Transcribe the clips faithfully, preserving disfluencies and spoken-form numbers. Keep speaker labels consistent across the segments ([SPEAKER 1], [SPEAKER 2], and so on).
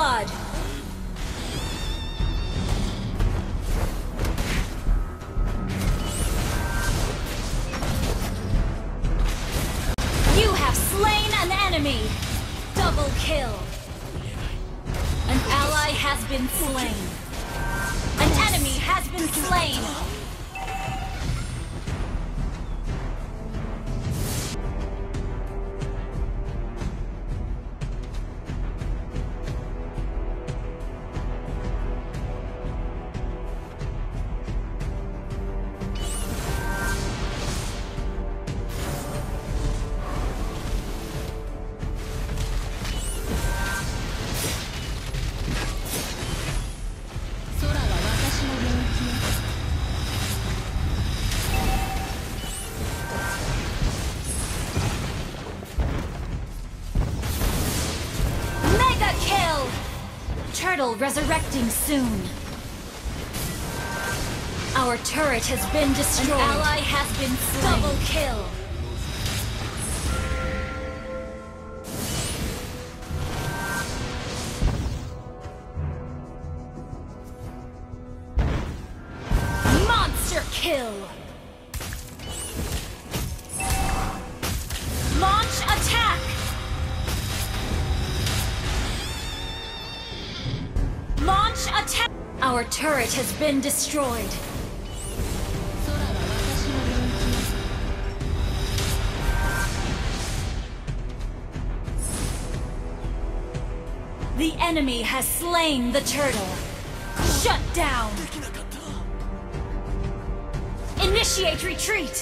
[SPEAKER 1] blood! You have slain an enemy! Double kill! An ally has been slain! An enemy has been slain! Turtle resurrecting soon. Our turret has been destroyed. An ally has been slain. Double kill. Monster kill. Launch attack. Launch attack! Our turret has been destroyed. The enemy has slain the turtle. Shut down! Initiate retreat!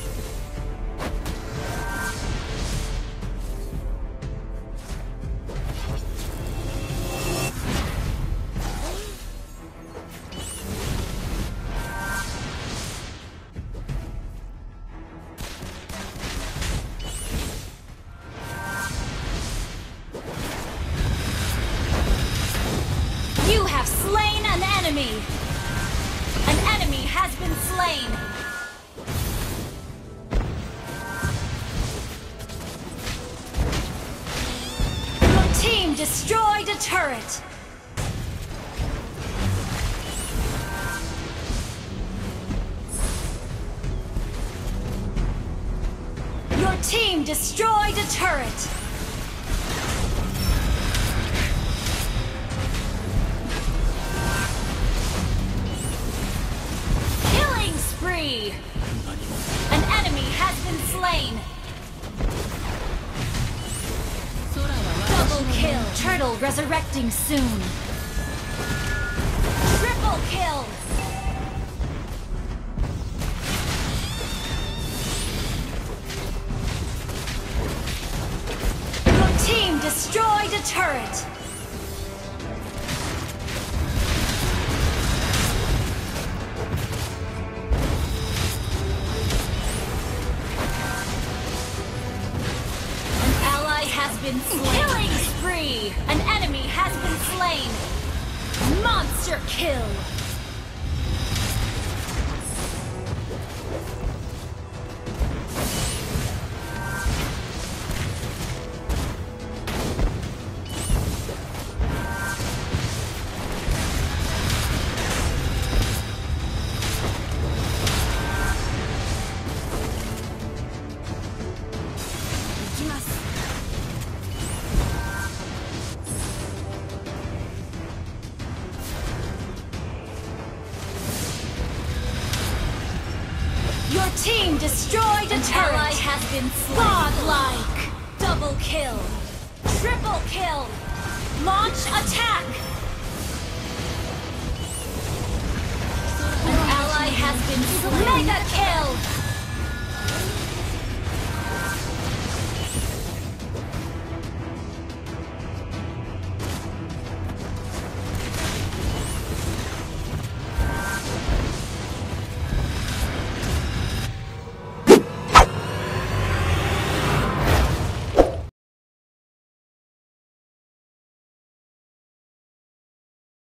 [SPEAKER 1] You have slain an enemy! An enemy has been slain! Your team destroyed a turret! Your team destroyed a turret! An enemy has been slain! Double kill! Turtle resurrecting soon! Triple kill! Your team destroyed a turret! Has been slain. Killing spree! An enemy has been slain! Monster kill! Your team destroyed a turret! An ally has been slain! Godlike! Double kill! Triple kill! Launch attack! An ally has been slain! Mega kill!